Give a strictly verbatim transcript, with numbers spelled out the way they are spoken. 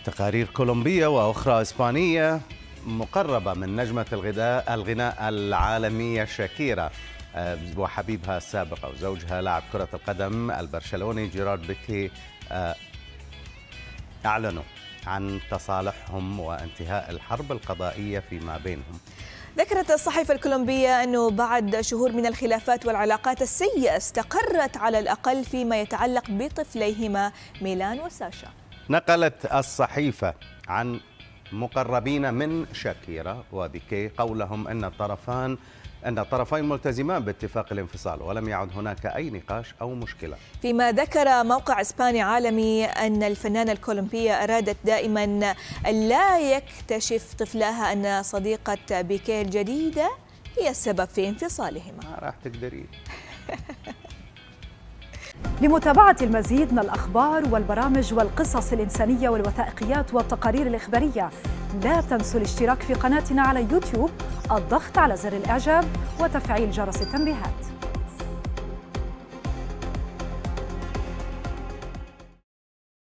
تقارير كولومبية وأخرى إسبانية مقربة من نجمة الغداء الغناء العالمية شاكيرا وحبيبها السابق أو زوجها لاعب كرة القدم البرشلوني جيرارد بيكي أعلنوا عن تصالحهم وانتهاء الحرب القضائية فيما بينهم. ذكرت الصحيفة الكولومبية أنه بعد شهور من الخلافات والعلاقات السيئة استقرت على الأقل فيما يتعلق بطفليهما ميلان وساشا. نقلت الصحيفة عن مقربين من شاكيرا وبيكي قولهم أن الطرفان أن الطرفين ملتزمان باتفاق الانفصال ولم يعد هناك أي نقاش أو مشكلة. فيما ذكر موقع إسباني عالمي أن الفنانة الكولومبية أرادت دائما أن لا يكتشف طفلها أن صديقة بيكي الجديدة هي السبب في انفصالهما. ما راح تقدرين. لمتابعة المزيد من الأخبار والبرامج والقصص الإنسانية والوثائقيات والتقارير الإخبارية لا تنسوا الاشتراك في قناتنا على يوتيوب، الضغط على زر الإعجاب وتفعيل جرس التنبيهات.